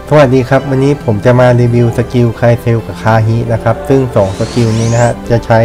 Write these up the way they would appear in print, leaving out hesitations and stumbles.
สวัสดีครับวันนี้ผมจะมารีวิวสกิลไคเซลกับคาฮินะครับซึ่ง2สกิลนี้นะฮะจะใช้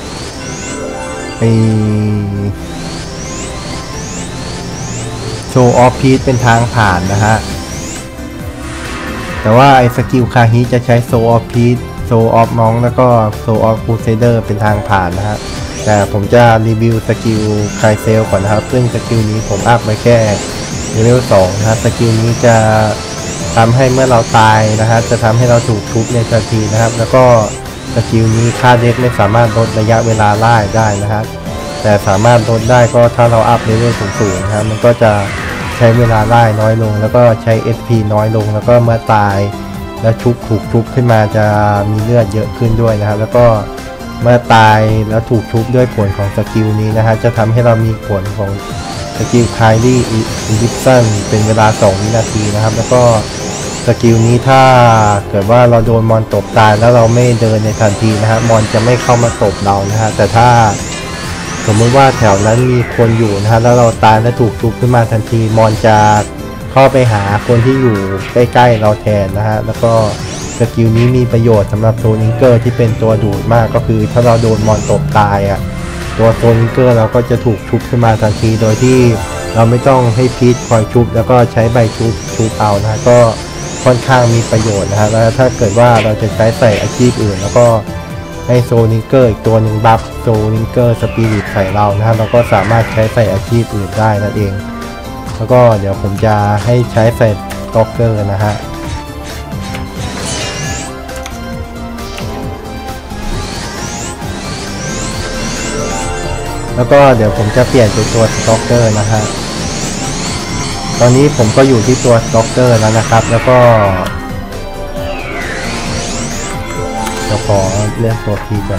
โชว์ออฟพีซเป็นทางผ่านนะฮะแต่ว่าไอ้สกิลคาฮิจะใช้โซออฟพีซโซออฟน้องแล้วก็โซออฟคูเซเดอร์เป็นทางผ่านนะฮะแต่ผมจะรีวิวสกิลไคเซลก่อนนะครับซึ่งสกิลนี้ผมอัพไว้แค่เลเวล2นะฮะสกิลนี้จะทำให้เมื่อเราตายนะฮะจะทำให้เราถูกทุบในทันทีนะครับแล้วก็สกิลนี้ค่าเด็กไม่สามารถลดระยะเวลาไล่ได้นะครับแต่สามารถลดได้ก็ถ้าเราอัพเลเวลสูงๆนะครับมันก็จะใช้เวลาไล่น้อยลงแล้วก็ใช้ SP น้อยลงแล้วก็เมื่อตายแล้วถูกทุบขึ้นมาจะมีเลือดเยอะขึ้นด้วยนะครับแล้วก็เมื่อตายแล้วถูกทุบด้วยผลของสกิลนี้นะฮะจะทำให้เรามีผลของสกิลไคลี่อิลิปซันเป็นเวลา2วินาทีนะครับแล้วก็สกิลนี้ถ้าเกิดว่าเราโดนมอนตบตายแล้วเราไม่เดินในทันทีนะฮะมอนจะไม่เข้ามาตบเรานะฮะแต่ถ้าสมมติว่าแถวนั้นมีคนอยู่นะฮะแล้วเราตายและถูกทุบขึ้นมาทันทีมอนจะเข้าไปหาคนที่อยู่ใกล้ๆเราแทนนะฮะแล้วก็สกิลนี้มีประโยชน์สำหรับโซนิงเกอร์ที่เป็นตัวดูดมากก็คือถ้าเราโดนมอนตบตายอ่ะตัวโซนิงเกอร์เราก็จะถูกชุบขึ้นมาทันทีโดยที่เราไม่ต้องให้พีทคอยชุบแล้วก็ใช้ใบชุบเอานะฮะก็ค่อนข้างมีประโยชน์นะฮะแล้วถ้าเกิดว่าเราจะใช้ใส่อาชีพอื่นแล้วก็ให้โซนิงเกอร์อีกตัวหนึ่งบัฟโซนิงเกอร์สปิริตใส่เรานะฮะเราก็สามารถใช้ใส่อาชีพอื่นได้นั่นเองแล้วก็เดี๋ยวผมจะให้ใช้ใส่ต็อกเกอร์นะฮะแล้วก็เดี๋ยวผมจะเปลี่ยนเป็นตัวสต็อกเกอร์นะฮะตอนนี้ผมก็อยู่ที่ตัวสต็อกเกอร์แล้วนะครับแล้วก็จะขอเลือกตัวพีก่อน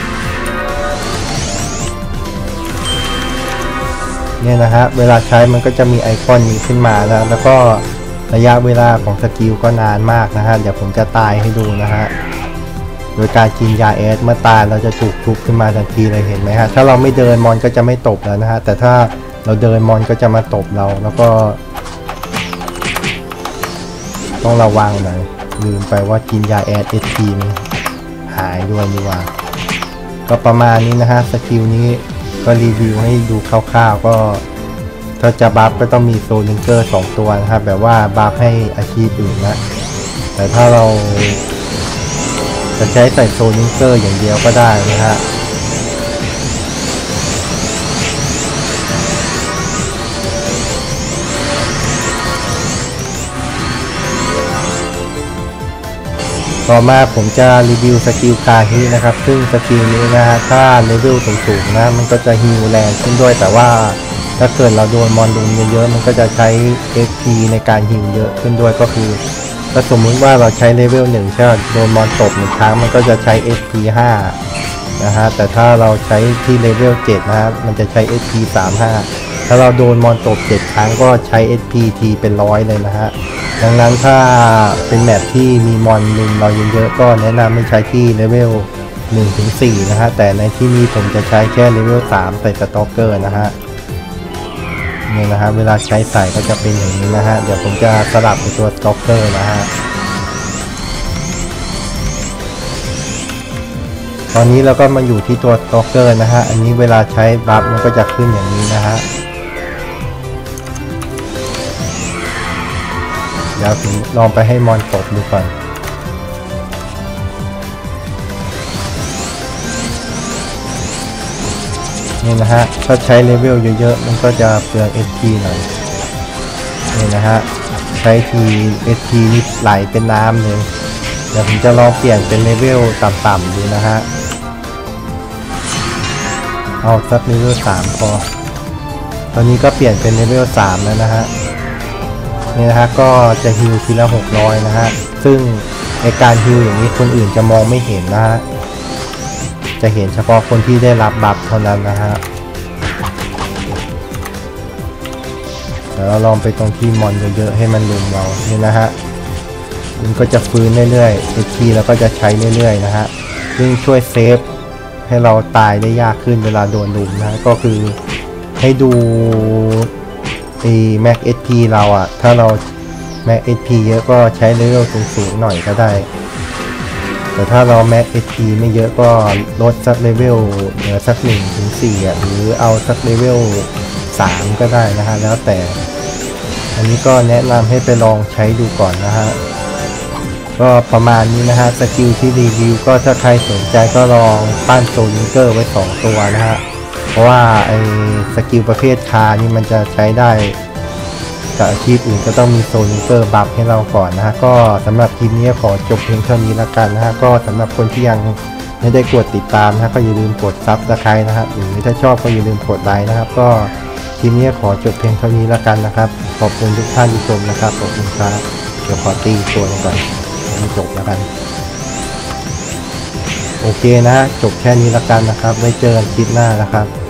เนี่ยนะฮะเวลาใช้มันก็จะมีไอคอนนี้ขึ้นมาแล้วก็ระยะเวลาของสกิลก็นานมากนะฮะเดี๋ยวผมจะตายให้ดูนะฮะโดยการกินยาเอสเมื่อตายเราจะถูกทุบขึ้นมาทันทีเลยเห็นไหมฮะถ้าเราไม่เดินมอนก็จะไม่ตบแล้วนะฮะแต่ถ้าเราเดินมอนก็จะมาตบเราแล้วก็ต้องระวังหน่อยลืมไปว่ากินยาแอดเอทีมันหายด้วยนี่ว่าก็ประมาณนี้นะฮะสกิลนี้ก็รีวิวให้ดูคร่าวๆก็ถ้าจะบัฟก็ต้องมีโซนิงเกอร์2ตัวนะครับแบบว่าบัฟให้อาชีพอื่นนะแต่ถ้าเราจะใช้ใส่โซนิงเกอร์อย่างเดียวก็ได้นะฮะต่อมาผมจะรีวิวสกิลคาฮินะครับซึ่งสกิลนี้นะฮะถ้าเลเวลสูงๆนะมันก็จะฮีลแรงขึ้นด้วยแต่ว่าถ้าเกิดเราโดนมอนลุมเยอะๆมันก็จะใช้ SP ในการฮีลเยอะขึ้นด้วยก็คือถ้าสมมุติว่าเราใช้เลเวล1ใช่ไหมโดนมอนตบ1ครั้งมันก็จะใช้ SP 5นะฮะแต่ถ้าเราใช้ที่เลเวล7นะฮะมันจะใช้ SP 35ถ้าเราโดนมอนตบ7ครั้งก็ใช้ SP ทีเป็น100เลยนะฮะดังนั้นถ้าเป็นแมปที่มีมอนลุมเราเยอะๆก็แนะนำให้ใช้ที่เลเวล 1-4 นะฮะแต่ในที่นี้ผมจะใช้แค่เลเวล3ใส่สต็อกเกอร์นะฮะนี่นะฮะเวลาใช้ใส่ก็จะเป็นอย่างนี้นะฮะเดี๋ยวผมจะสลับไปตัวสต็อกเกอร์นะฮะตอนนี้เราก็มาอยู่ที่ตัวสต็อกเกอร์นะฮะอันนี้เวลาใช้บัฟมันก็จะขึ้นอย่างนี้นะฮะเดี๋ยวผมลองไปให้มอนตบดูก่อนนี่นะฮะถ้าใช้เลเวลเยอะๆมันก็จะเปลือง SP หน่อยนี่นะฮะใช้ที SP นี่ไหลเป็นน้ำเลยเดี๋ยวผมจะลองเปลี่ยนเป็นเลเวลต่ำๆดูนะฮะเอาสักเลเวล3พอตอนนี้ก็เปลี่ยนเป็นเลเวล3แล้วนะฮะนี่นะฮะก็จะฮิลทีละ600นะฮะซึ่งในการฮิลอย่างนี้คนอื่นจะมองไม่เห็นนะฮะจะเห็นเฉพาะคนที่ได้รับบัฟเท่านั้นนะฮะเดี๋ยวเราลองไปตรงที่มอนเยอะๆให้มันลุมเรานี่นะฮะมันก็จะฟื้นเรื่อยๆอีกทีแล้วก็จะใช้เรื่อยๆนะฮะซึ่งช่วยเซฟให้เราตายได้ยากขึ้นเวลาโดนลุมนะก็คือให้ดูแม็ก SP เราอ่ะถ้าเราแม็ก HP เยอะก็ใช้เลเวลสูงๆหน่อยก็ได้แต่ถ้าเราแม็ก HP ไม่เยอะก็ลดสักเลเวลเหลือสัก1 ถึง 4หรือเอาสักเลเวล3ก็ได้นะฮะแล้วแต่อันนี้ก็แนะนำให้ไปลองใช้ดูก่อนนะฮะก็ประมาณนี้นะฮะสกิลที่รีวิวก็ถ้าใครสนใจก็ลองปั้นโซนิงเกอร์ไว้2ตัวนะฮะเพราะว่าไอ้สกิลประเภทคานี่มันจะใช้ได้กับอาชีพอื่นก็ต้องมีโซนิงเกอร์บัฟให้เราก่อนนะฮะก็สำหรับคลิปนี้ขอจบเพียงเท่านี้แล้วกันนะฮะก็สำหรับคนที่ยังไม่ได้กดติดตามนะก็อย่าลืมกดซับสไครต์นะครับหรือถ้าชอบก็อย่าลืมกดไลค์นะครับก็คลิปนี้ขอจบเพียงเท่านี้แล้วกันนะครับขอบคุณทุกท่านที่ชมนะครับขอบคุณครับเดี๋ยวขอตีตัวลงก่อนให้จบแล้วกันโอเคนะฮะจบแค่นี้แล้วกันนะครับไว้เจอกันคลิปหน้านะครับ